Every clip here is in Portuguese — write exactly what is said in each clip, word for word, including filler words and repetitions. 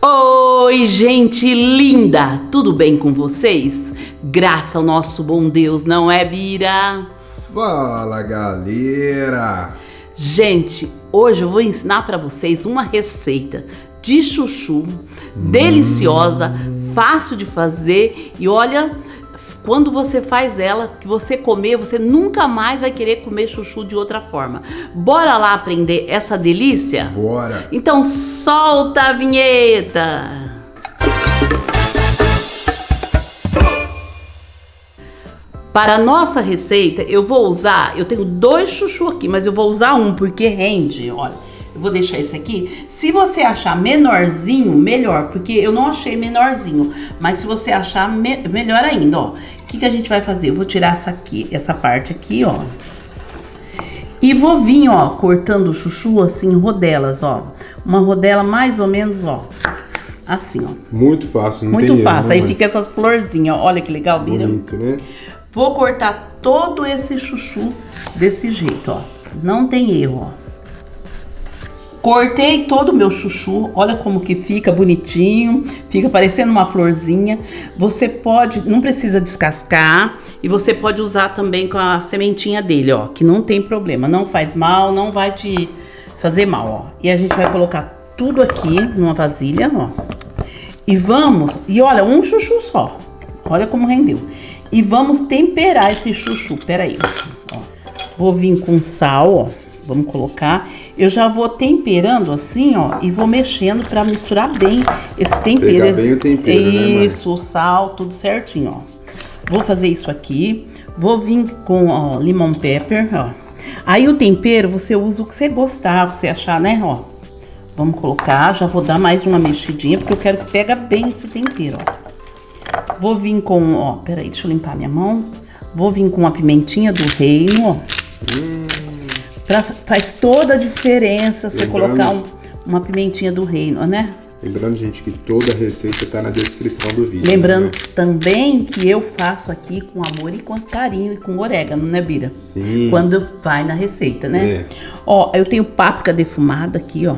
Oi, gente linda! Tudo bem com vocês? Graças ao nosso bom Deus, não é, Bira? Fala, galera! Gente, hoje eu vou ensinar para vocês uma receita de chuchu deliciosa, fácil de fazer e olha, quando você faz ela, que você comer, você nunca mais vai querer comer chuchu de outra forma. Bora lá aprender essa delícia? Bora! Então solta a vinheta! Para a nossa receita, eu vou usar, eu tenho dois chuchu aqui, mas eu vou usar um porque rende, olha. Eu vou deixar esse aqui. Se você achar menorzinho, melhor, porque eu não achei menorzinho. Mas se você achar, me melhor ainda, ó. O que que a gente vai fazer? Eu vou tirar essa aqui, essa parte aqui, ó. E vou vir, ó, cortando o chuchu assim, em rodelas, ó. Uma rodela mais ou menos, ó. Assim, ó. Muito fácil, não Muito tem fácil. erro, aí fica essas florzinhas, ó. Olha que legal, Bira. Bonito, né? Vou cortar todo esse chuchu desse jeito, ó. Não tem erro, ó. Cortei todo o meu chuchu, olha como que fica bonitinho, fica parecendo uma florzinha. Você pode, não precisa descascar e você pode usar também com a sementinha dele, ó, que não tem problema, não faz mal, não vai te fazer mal, ó. E a gente vai colocar tudo aqui numa vasilha, ó. E vamos, e olha, um chuchu só, olha como rendeu. E vamos temperar esse chuchu, peraí, ó. Vou vir com sal, ó, vamos colocar... Eu já vou temperando assim, ó, e vou mexendo pra misturar bem esse tempero. Pegar bem o tempero, né, mãe? Isso, o sal, tudo certinho, ó. Vou fazer isso aqui. Vou vir com, ó, lemon pepper, ó. Aí o tempero, você usa o que você gostar, o que você achar, né, ó. Vamos colocar, já vou dar mais uma mexidinha, porque eu quero que pega bem esse tempero, ó. Vou vir com, ó, peraí, deixa eu limpar minha mão. Vou vir com a pimentinha do reino, ó. Hum. Pra, faz toda a diferença você lembrando, colocar um, uma pimentinha do reino, né? Lembrando, gente, que toda a receita tá na descrição do vídeo. Lembrando, né, também que eu faço aqui com amor e com carinho e com orégano, né, Bira? Sim. Quando vai na receita, né? É. Ó, eu tenho páprica defumada aqui, ó.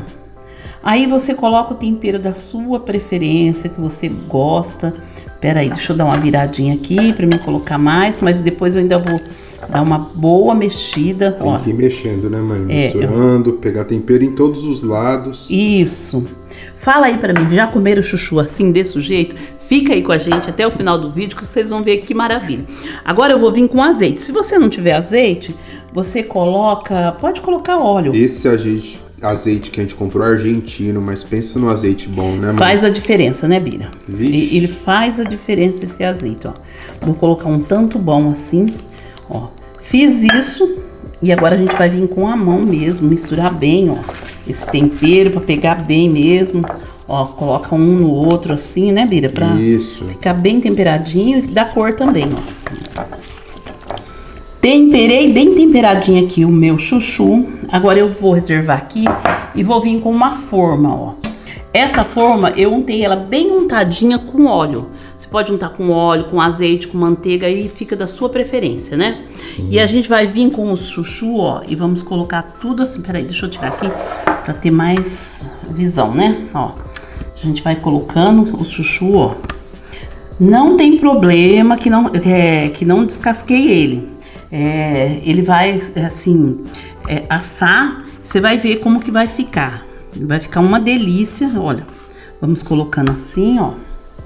Aí você coloca o tempero da sua preferência, que você gosta. Pera aí, deixa eu dar uma viradinha aqui pra mim colocar mais, mas depois eu ainda vou... Dá uma boa mexida. Tem ó. que ir mexendo, né, mãe? É, misturando, eu... pegar tempero em todos os lados. Isso. Fala aí pra mim, já comeram chuchu assim, desse jeito? Fica aí com a gente até o final do vídeo que vocês vão ver que maravilha. Agora eu vou vir com azeite. Se você não tiver azeite, você coloca... Pode colocar óleo. Esse azeite, azeite que a gente comprou é argentino, mas pensa no azeite bom, né, mãe? Faz a diferença, né, Bira? Ele, ele faz a diferença esse azeite, ó. Vou colocar um tanto bom assim, ó. Fiz isso e agora a gente vai vir com a mão mesmo, misturar bem, ó, esse tempero pra pegar bem mesmo. Ó, coloca um no outro assim, né, Bira? Pra isso. Ficar bem temperadinho e dar cor também, ó. Temperei bem temperadinho aqui o meu chuchu. Agora eu vou reservar aqui e vou vir com uma forma, ó. Essa forma, eu untei ela bem untadinha com óleo. Você pode untar com óleo, com azeite, com manteiga, aí fica da sua preferência, né? Sim. E a gente vai vir com o chuchu, ó, e vamos colocar tudo assim. Peraí, deixa eu tirar aqui pra ter mais visão, né? Ó, a gente vai colocando o chuchu, ó. Não tem problema que não, é, que não descasquei ele. É, ele vai, assim, é, assar, você vai ver como que vai ficar. Vai ficar uma delícia, olha. Vamos colocando assim, ó.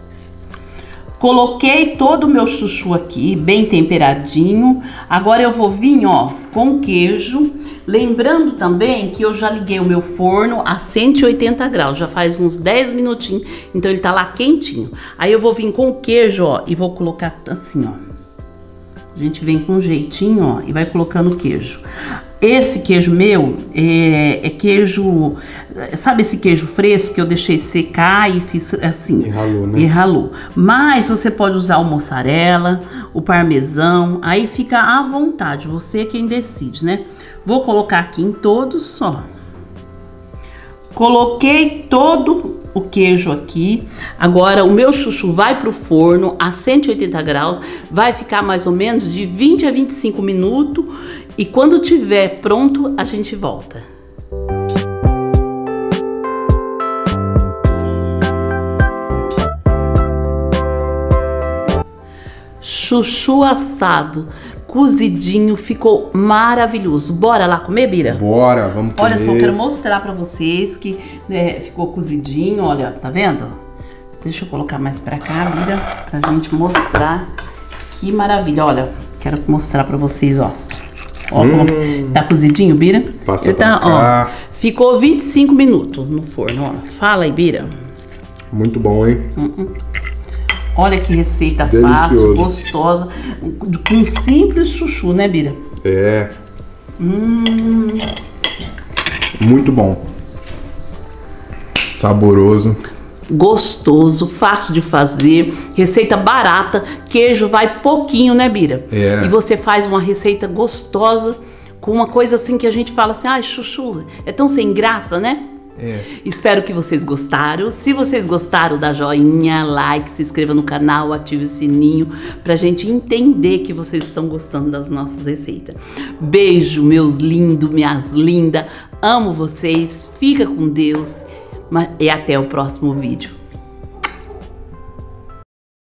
Coloquei todo o meu chuchu aqui, bem temperadinho. Agora eu vou vir, ó, com queijo. Lembrando também que eu já liguei o meu forno a cento e oitenta graus. Já faz uns dez minutinhos, então ele tá lá quentinho. Aí eu vou vir com o queijo, ó, e vou colocar assim, ó. A gente vem com um jeitinho, ó, e vai colocando o queijo. Esse queijo meu é, é queijo, sabe esse queijo fresco que eu deixei secar e fiz assim? E ralou, né? E ralou. Mas você pode usar o mussarela, o parmesão, aí fica à vontade, você é quem decide, né? Vou colocar aqui em todos só. Coloquei todo o queijo aqui. Agora o meu chuchu vai pro forno a cento e oitenta graus, vai ficar mais ou menos de vinte a vinte e cinco minutos e quando tiver pronto a gente volta. chuchu assado, cozidinho, ficou maravilhoso. Bora lá comer, Bira? Bora, vamos comer. Olha só, eu quero mostrar pra vocês que né, ficou cozidinho, olha, tá vendo? Deixa eu colocar mais pra cá, Bira, pra gente mostrar. Que maravilha, olha, quero mostrar pra vocês, ó. Ó, hum. Tá cozidinho, Bira? Passa Ele tá, pra cá. ó, ficou vinte e cinco minutos no forno, ó. Fala aí, Bira. Muito bom, hein? Uh -uh. Olha que receita Delicioso. fácil, gostosa, com simples chuchu, né, Bira? É. Hum. Muito bom. Saboroso. Gostoso, fácil de fazer, receita barata, queijo vai pouquinho, né, Bira? É. E você faz uma receita gostosa, com uma coisa assim que a gente fala assim, ai, chuchu, é tão sem graça, né? É. Espero que vocês gostaram. Se vocês gostaram, dá joinha, like, se inscreva no canal, ative o sininho pra gente entender que vocês estão gostando das nossas receitas. Beijo, meus lindos, minhas lindas. Amo vocês. Fica com Deus. E até o próximo vídeo.